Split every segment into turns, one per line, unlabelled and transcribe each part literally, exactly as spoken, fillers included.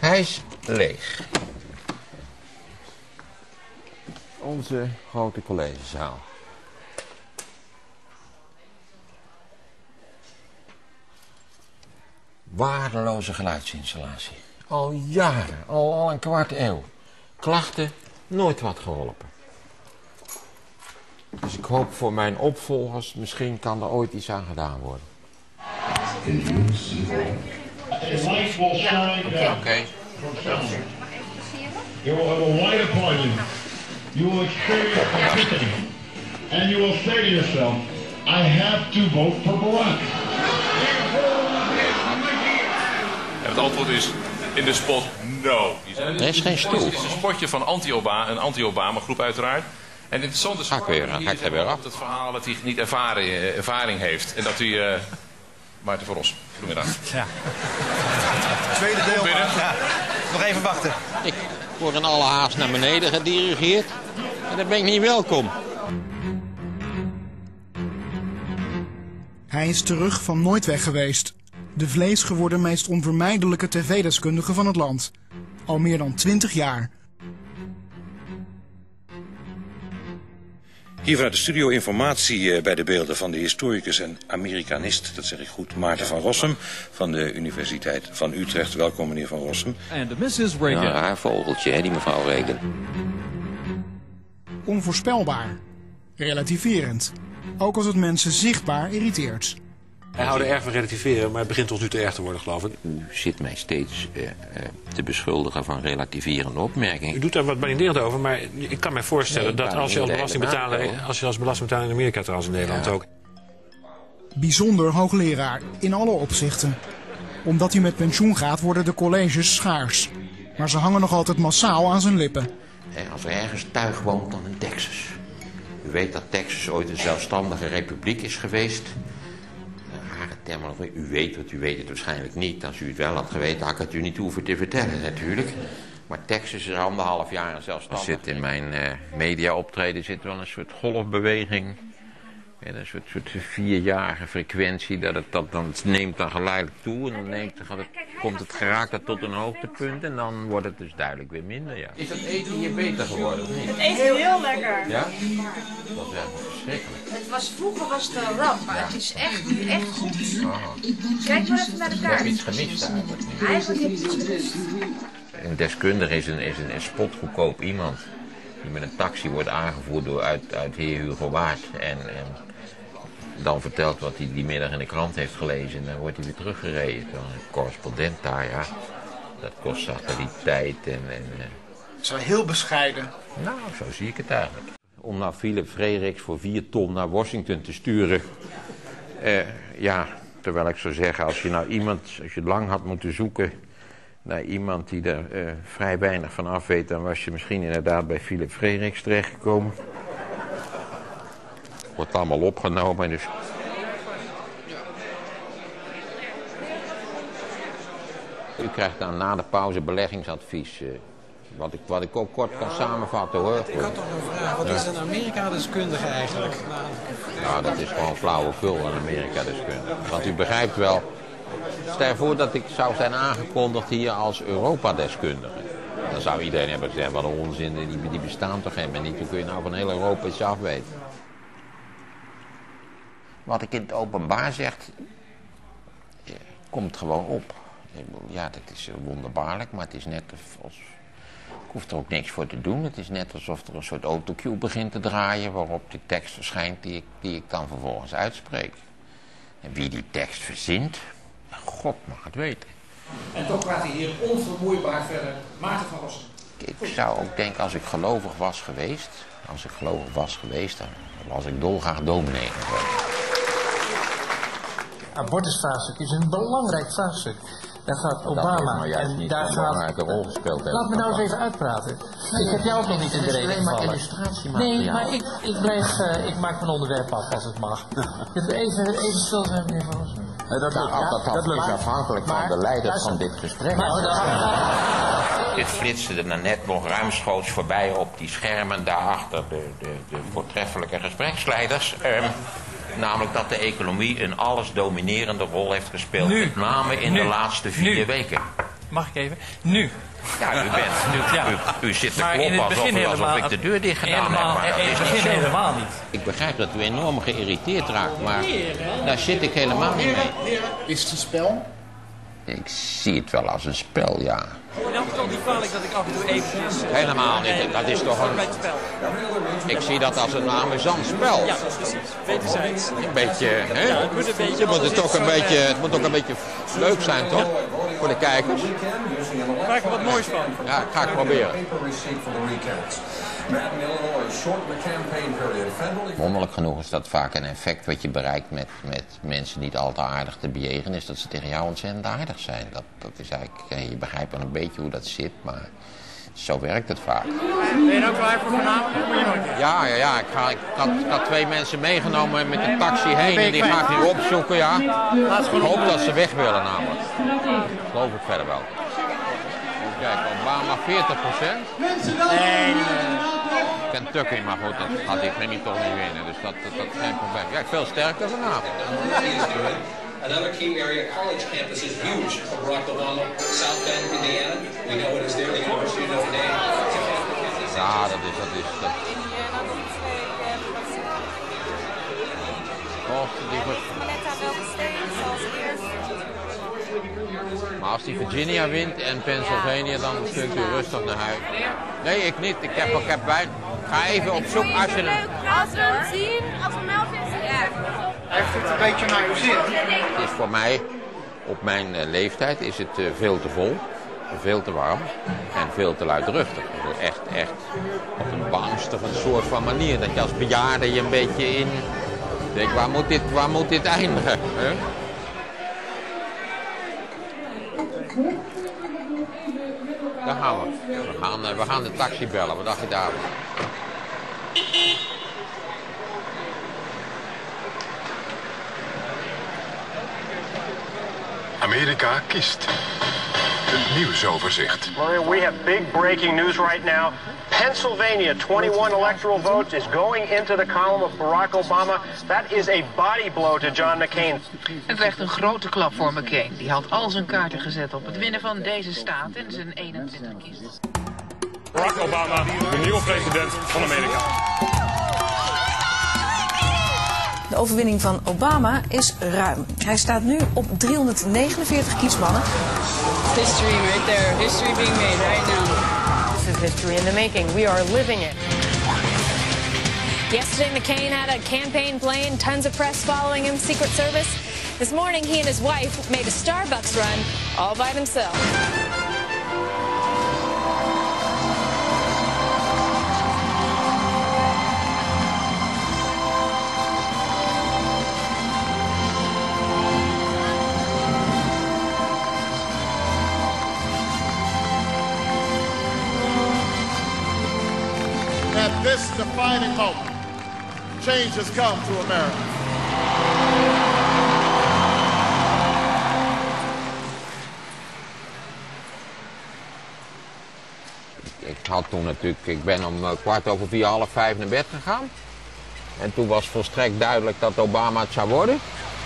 Hij is leeg. Onze grote collegezaal. Waardeloze geluidsinstallatie. Al jaren, al, al een kwart eeuw. Klachten, nooit wat geholpen. Dus ik hoop voor mijn opvolgers, misschien kan er ooit iets aan gedaan worden. Oké. Okay.
You will have a wide appointment. You will experience epiphany. And you will say to yourself, I have to vote for Barack.
Het antwoord is in de spot no.
Er is geen stoel.
Het is een spotje van anti-Obama, een anti-Obama groep uiteraard. En het interessante is
ga ik weer, ga ik er weer af.
Het verhaal dat hij niet ervaring, ervaring heeft. En dat hij... Uh, Maarten van Rossum, goedemiddag.
Ja. Tweede deel. Ja. Nog even wachten.
Ik word in alle haast naar beneden gedirigeerd. En dan ben ik niet welkom.
Hij is terug van nooit weg geweest. De vleesgeworden meest onvermijdelijke tv-deskundige van het land. Al meer dan twintig jaar.
Hier vanuit de studio informatie bij de beelden van de historicus en Amerikanist, dat zeg ik goed, Maarten van Rossum van de Universiteit van Utrecht. Welkom meneer Van Rossum.
En missus Reagan.
Ja, een raar vogeltje, hè, die mevrouw Reagan.
Onvoorspelbaar. Relativerend. Ook als het mensen zichtbaar irriteert.
Wij houden erg van relativeren, maar het begint tot nu te erg te worden, geloof ik.
U zit mij steeds uh, uh, te beschuldigen van relativerende opmerkingen.
U doet daar wat baninerend over, maar ik kan mij voorstellen nee, dat als je als belastingbetaler, als je als belastingbetaler in Amerika trouwens in Nederland ja. ook.
Bijzonder hoogleraar in alle opzichten. Omdat hij met pensioen gaat worden de colleges schaars. Maar ze hangen nog altijd massaal aan zijn lippen.
Hey, als er ergens tuig woont dan in Texas. U weet dat Texas ooit een zelfstandige republiek is geweest. U weet het, u weet het waarschijnlijk niet. Als u het wel had geweten, had ik het u niet hoeven te vertellen natuurlijk. Maar Texas is anderhalf jaar zelfstandig. Er zit in mijn uh, media-optreden zit wel een soort golfbeweging. En een soort, soort vierjarige frequentie. Dat het, dat, dan, het neemt dan geleidelijk toe. En dan neemt, gaat het, komt het geraakt tot een hoogtepunt. En dan wordt het dus duidelijk weer minder. Ja. Is dat eten hier beter geworden of niet?
Het eten is heel lekker.
Ja? Dat is echt verschrikkelijk.
Het was, vroeger was het een ramp, maar ja. Het is echt nu echt goed. Oh. Kijk maar even naar de kaart.
Ik heb iets gemist eigenlijk.
Eigenlijk heb je iets gemist.
Een deskundige is een, is een, een spotgoedkoop iemand. Die met een taxi wordt aangevoerd door, uit, uit heer Hugo Waard. En, en dan vertelt wat hij die middag in de krant heeft gelezen. En dan wordt hij weer teruggereden. Dan een correspondent daar, ja. Dat kost satellieteit en... en
het is wel heel bescheiden.
Nou, zo zie ik het eigenlijk. Om nou Philip Frederiks voor vier ton naar Washington te sturen. Uh, ja, terwijl ik zou zeggen, als je nou iemand, als je lang had moeten zoeken naar iemand die er uh, vrij weinig van af weet, dan was je misschien inderdaad bij Philip Frederiks terechtgekomen. Wordt allemaal opgenomen, dus... U krijgt dan na de pauze beleggingsadvies. Uh, Wat ik, wat ik ook kort kan samenvatten hoor.
Ik had toch een vraag. Wat is een Amerika-deskundige eigenlijk?
Nou, dat is gewoon flauwekul, een Amerika-deskundige. Want u begrijpt wel, stel je voor dat ik zou zijn aangekondigd hier als Europa-deskundige. Dan zou iedereen hebben gezegd, wat een onzin, die, die bestaan toch helemaal niet. Hoe kun je nou van heel Europa iets afweten? Wat ik in het openbaar zeg, komt gewoon op. Ja, dat is wonderbaarlijk, maar het is net als... Ik hoef er ook niks voor te doen. Het is net alsof er een soort autocue begint te draaien waarop die tekst verschijnt die ik, die ik dan vervolgens uitspreek. En wie die tekst verzint, God mag het weten.
En toch praat hij hier onvermoeibaar verder. Maarten van Rossum.
Ik zou ook denken, als ik gelovig was geweest, als ik gelovig was geweest, dan was ik dolgraag dominee geweest.
Abortusvraagstuk is een belangrijk vraagstuk. Daar gaat Obama
dat en niet daar gaat... rol gespeeld
Laat me nou eens even uitpraten. Ik heb jou ook nog niet in de reden gevallen. Nee, maar ik, ik, blijf, uh, ik maak mijn onderwerp af als het mag. Even, even stil zijn, meneer Van Rossum.
Nee, dat lukt, ja, dat, dat, dat lukt afhankelijk maar, van de leiders van dit gesprek. Maar, dat... Dit flitste er net nog ruimschoots voorbij op die schermen daarachter de, de, de voortreffelijke gespreksleiders. Um, Namelijk dat de economie een alles dominerende rol heeft gespeeld. Nu. Met name in nu. de laatste vier
nu.
weken.
Mag ik even? Nu.
Ja, u bent. U,
Ja.
u, u zit te
Maar in
kloppen
het
alsof,
begin
u- alsof
helemaal-
ik de deur dicht gedaan
helemaal-
heb. Maar dat
in
is
het
niet
begin
zo.
helemaal niet.
Ik begrijp dat u enorm geïrriteerd raakt, maar daar zit ik helemaal niet mee.
Is het een spel?
Ik zie het wel als een spel, ja.
Dan kan niet kwalijk dat ik af en toe eventjes...
Helemaal niet. Dat is toch een...
Bij het spel.
Ik zie dat als een amusant spel.
Ja, precies. Wederzijds.
Een beetje, hè?
Ja, het moet een beetje...
Het moet, het toch een beetje, het moet ook een beetje leuk zijn, toch? Voor de kijkers.
Maak er wat moois van.
Ja, ik ga het proberen. Wonderlijk genoeg is dat vaak een effect wat je bereikt met, met mensen niet al te aardig te bejegenen, is dat ze tegen jou ontzettend aardig zijn. Dat, dat is eigenlijk, je begrijpt wel een beetje hoe dat zit, maar zo werkt het vaak.
Ben je nou klaar voor vanavond? Moet je nog een keer?
Ja, ja, ja. Ik, ga, ik, had, ik had twee mensen meegenomen met de taxi heen en die ga ik nu opzoeken, ja. Ik hoop dat ze weg willen namelijk. Dat geloof ik verder wel. Even kijken, Obama veertig procent.
Nee,
Kentucky, maar goed, dat gaat ik niet toch niet winnen, dus dat, dat, dat is geen probleem. Ja, ik veel sterker vanavond.
Another key area, college campus is huge for Barack Obama. South Bend, Indiana. We know it is there, the University of Notre Dame.
Ja, dat is, dat is, dat... Boston, die wordt... Maar als die Virginia wint en Pennsylvania, dan kunt u rustig naar huis. Nee, ik niet. Ik heb, ik heb wijn. Ga even op zoek als je hem...
Als we het zien, als we Melvin zien.
Heeft het een beetje naar uw zin?
Het is voor mij, op mijn uh, leeftijd, is het uh, veel te vol, veel te warm en veel te luidruchtig. Echt, echt op een bangstige soort van manier. Dat je als bejaarde je een beetje in... Denk, waar moet dit, waar moet dit eindigen? Hè? Daar gaan we. We gaan, uh, we gaan de taxi bellen. Wat dacht je daarvan?
Amerika kiest. Een nieuwsoverzicht.
Maria, we have big breaking news right now. Pennsylvania, twenty-one electoral votes is going into the column of Barack Obama. That is a body blow to John McCain.
Het werd een grote klap voor McCain. Die had al zijn kaarten gezet op het winnen van deze staat en zijn eenentwintig kiezers.
Barack Obama, de nieuwe president van Amerika.
De overwinning van Obama is ruim. Hij staat nu op driehonderdnegenenveertig kiesmannen.
History right there. History being made right now.
This is history in the making. We are living it.
Yesterday, McCain had a campaign plane, tons of press following him, Secret Service. This morning, he and his wife made a Starbucks run all by themselves.
At this defining moment, change has come to America.
Ik had toen natuurlijk, ik ben om kwart over vier, half vijf naar bed gegaan. En toen was volstrekt duidelijk dat Obama het zou worden.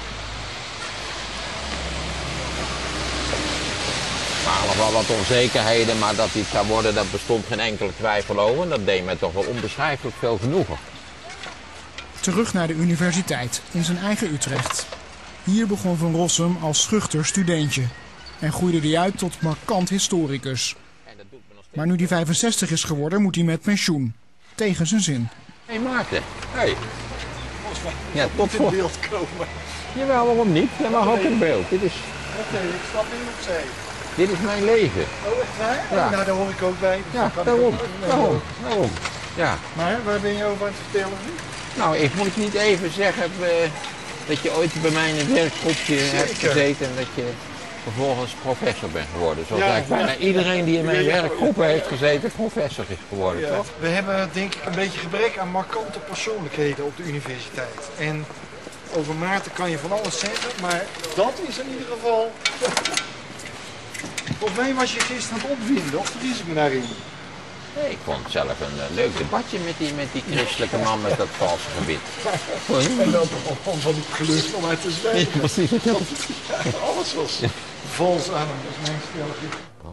Er waren nog wel wat onzekerheden, maar dat hij het zou worden, dat bestond geen enkele twijfel over. En dat deed mij toch wel onbeschrijfelijk veel genoegen.
Terug naar de universiteit in zijn eigen Utrecht. Hier begon Van Rossum als schuchter studentje en groeide hij uit tot markant historicus. Maar nu hij vijfenzestig is geworden, moet hij met pensioen. Tegen zijn zin.
Hé hey Maarten, hey. Ja, tot
in beeld komen.
Jawel, waarom niet? Jij mag ook in beeld. Dit is...
Oké, okay, ik stap in op zee.
Dit is mijn leven.
Oh, echt waar?
Ja.
Nou, daar hoor ik ook bij. Dus
ja, daarom. Daarom. Daarom. Ja.
Maar waar ben je over aan het vertellen nu?
Nou, ik moet niet even zeggen uh, dat je ooit bij mij in een werkgroepje hebt gezeten en dat je vervolgens professor bent geworden. Zoals ja, eigenlijk bijna ja. iedereen die in mijn ja, werkgroepen heeft gezeten professor is geworden, ja. toch?
We hebben denk ik een beetje gebrek aan markante persoonlijkheden op de universiteit. En over Maarten kan je van alles zeggen, maar dat is in ieder geval... Volgens mij was je gisteren aan het opwinden, of vergis ik me daarin?
Nee, ik vond het zelf een uh, leuk debatje met die, met die christelijke man met dat valse gebit.
En dan gewoon van die gelust om uit te zwijgen.
Ja, precies.
Alles was ja. vals aan hem, dat is mijn stelling.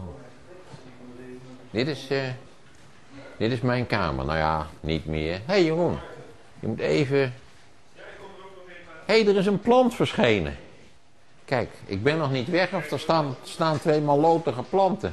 Dit is, uh, dit is mijn kamer. Nou ja, niet meer. Hé hey, Jeroen, je moet even... Hé, hey, er is een plant verschenen. Kijk, ik ben nog niet weg of er staan, staan twee mallotige planten.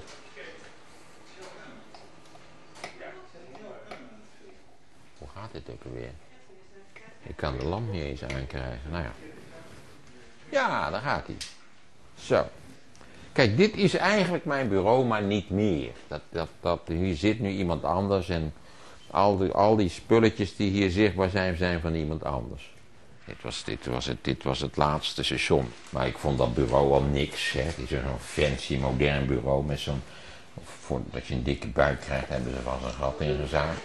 Hoe gaat dit ook alweer? Ik kan de lamp niet eens aankrijgen. Nou ja. Ja, daar gaat hij. Zo. Kijk, dit is eigenlijk mijn bureau, maar niet meer. Dat, dat, dat, hier zit nu iemand anders en al die, al die spulletjes die hier zichtbaar zijn, zijn van iemand anders. Dit was, dit, was het, dit was het laatste station. Maar ik vond dat bureau al niks. Hè. Het is zo'n fancy, modern bureau met zo'n... Voordat je een dikke buik krijgt, hebben ze vast een gat ingezaagd.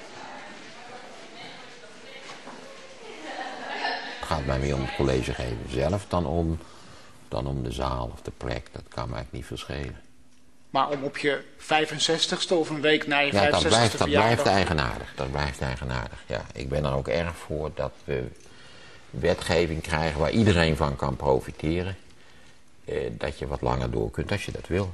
Het gaat mij meer om het college geven zelf dan om, dan om de zaal of de plek. Dat kan mij eigenlijk niet veel schelen.
Maar om op je vijfenzestigste of een week na je
ja, dat
vijfenzestigste
blijft, dat
verjaardag...
blijft eigenaardig. Dat blijft eigenaardig, ja. Ik ben er ook erg voor dat we wetgeving krijgen waar iedereen van kan profiteren. Eh, dat je wat langer door kunt als je dat wil.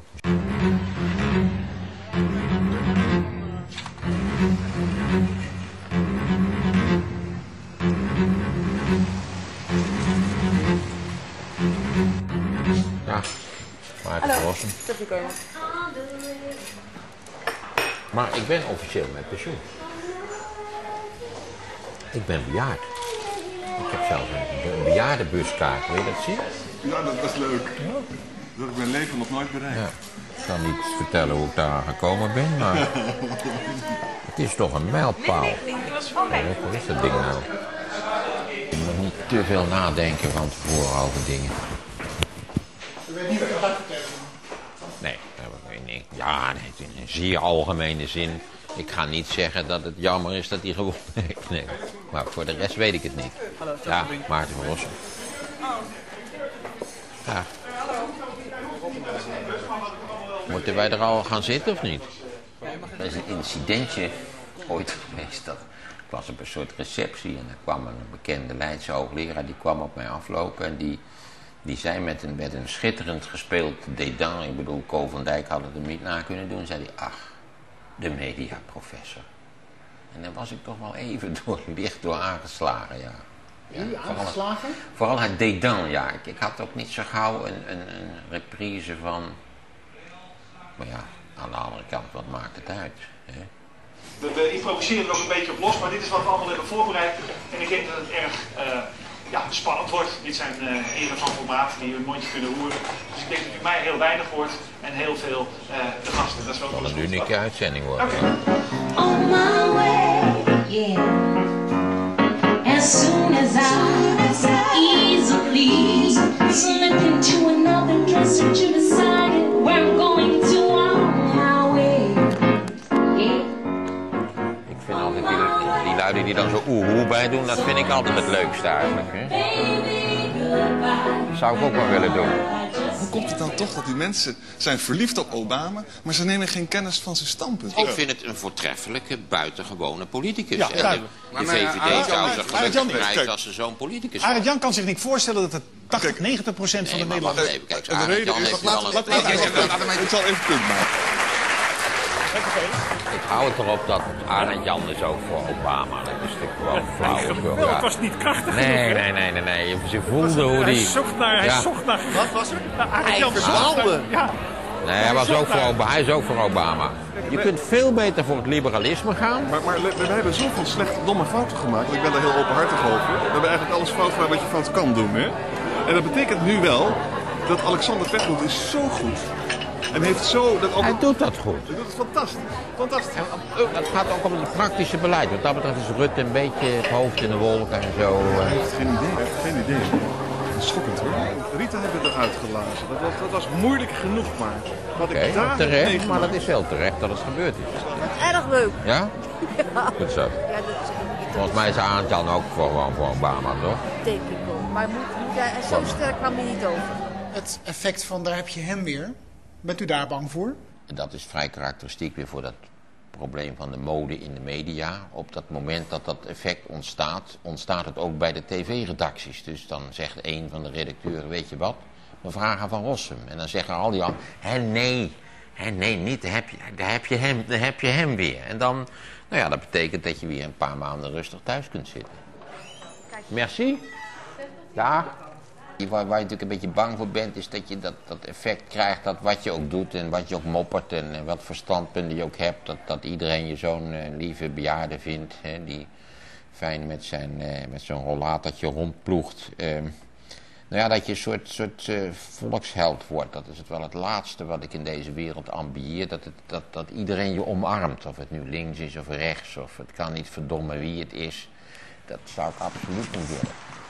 Ja, Maarten van Rossum. Maar ik ben officieel met pensioen. Ik ben bejaard. Ik heb zelfs een, een bejaardenbuskaart, wil je dat zien?
Ja, dat was leuk. Ja. Dat heb ik mijn leven nog nooit bereikt. Ja.
Ik kan niet vertellen hoe ik daar gekomen ben, maar het is toch een mijlpaal. Wat is dat ding nou? Je moet niet te veel nadenken van tevoren over dingen.
Je weet niet wat je gaat vertellen.
Nee, nee, ja, nee, in een zeer algemene zin. Ik ga niet zeggen dat het jammer is dat hij gewonnen heeft. Nee. Maar voor de rest weet ik het niet. Ja, Maarten van Rossum. Ja. Moeten wij er al gaan zitten of niet? Er is een incidentje ooit geweest. Dat ik was op een soort receptie en er kwam een bekende Leidse hoogleraar. Die kwam op mij aflopen en die, die zei met een, met een schitterend gespeeld dédain. Ik bedoel, Ko van Dijk had het hem niet na kunnen doen. Zei hij, ach, de mediaprofessor. En daar was ik toch wel even door, licht door aangeslagen, ja. Ja,
U aangeslagen?
Vooral, vooral het dédain, ja. Ik, ik had ook niet zo gauw een, een, een reprise van... Maar ja, aan de andere kant, wat maakt het uit? Hè?
We, we improviseren er nog een beetje op los, maar dit is wat we allemaal hebben voorbereid. En ik denk dat het erg uh, ja, spannend wordt. Dit zijn uh, heren van formaat die hun mondje kunnen roeren. Dus ik denk dat u mij heel weinig hoort en heel veel uh, de gasten. Dat is wel
dat een unieke uitzending wordt.
Okay.
On my way, yeah. As soon as I easily slip into another dress that you decided where I'm going to on my way, yeah.
Ik vind altijd die, die luiden die dan zo oeh bij doen, dat vind ik altijd het leukste eigenlijk. Hè? Dat zou ik ook wel willen doen.
Hoe komt het dan toch dat die mensen zijn verliefd op Obama, maar ze nemen geen kennis van zijn standpunt?
Ik vind het een voortreffelijke, buitengewone politicus.
Ja,
de, de V V D zou ze gelukkig krijgen als ze zo'n politicus
Arend Jan kan zich niet voorstellen dat het tachtig, negentig procent van de Nederlanders...
Nee, kijk, Arend Jan heeft wel een...
Ik zal even punt maken.
Ik hou het erop dat Arend Jan is ook voor Obama. Dat is natuurlijk gewoon flauw.
Ja, het was niet krachtig
nee,
genoeg,
nee, nee, nee, nee. Ze voelde hoe
hij
die...
Zocht naar, hij
ja.
zocht naar...
Wat was er?
Arend Jan zocht naar... Ja.
Nee, hij, was ook voor Obama. hij is ook voor Obama. Je kunt veel beter voor het liberalisme gaan.
Maar, maar we hebben zoveel slechte, domme fouten gemaakt. Ik ben daar heel openhartig over. We hebben eigenlijk alles fout gedaan wat je fout kan doen. Hè? En dat betekent nu wel dat Alexander Pechtold is zo goed. En heeft zo... Dat
hij doet dat goed.
Hij doet het fantastisch. Fantastisch.
Het gaat ook om het praktische beleid. Wat dat betreft is Rutte een beetje het hoofd in de wolken en zo.
Hij heeft geen idee. Hij heeft geen idee. Dat is schokkend hoor. Rita hebben we eruit gelazen. Dat was, dat was moeilijk genoeg maar. Wat
okay,
ik daar
terecht, maar dat is wel terecht dat het gebeurd is.
Erg leuk.
Ja?
Ja.
Goed zo.
Ja, dat is
Volgens mij is Arend Jan ook voor, voor Obama, toch?
denk ik ook. Maar moet, moet hij, zo sterk kwam hij niet over.
Het effect van daar heb je hem weer. Bent u daar bang voor?
En dat is vrij karakteristiek weer voor dat probleem van de mode in de media. Op dat moment dat dat effect ontstaat, ontstaat het ook bij de tv-redacties. Dus dan zegt een van de redacteuren, weet je wat, we vragen Van Rossum. En dan zeggen al die anderen, hé nee, Hé, nee, niet. Dan heb, je, dan, heb je hem, dan heb je hem weer. En dan, nou ja, dat betekent dat je weer een paar maanden rustig thuis kunt zitten. Merci. Dag. Waar, waar je natuurlijk een beetje bang voor bent, is dat je dat, dat effect krijgt dat wat je ook doet en wat je ook moppert en, en wat voor standpunten je ook hebt, dat, dat iedereen je zo'n uh, lieve bejaarde vindt, hè, die fijn met zijn uh, met zo'n rollatortje rondploegt. Uh, nou ja, dat je een soort, soort uh, volksheld wordt. Dat is het wel het laatste wat ik in deze wereld ambieer, dat, het, dat, dat iedereen je omarmt. Of het nu links is of rechts, of het kan niet verdommen wie het is. Dat zou ik absoluut niet willen.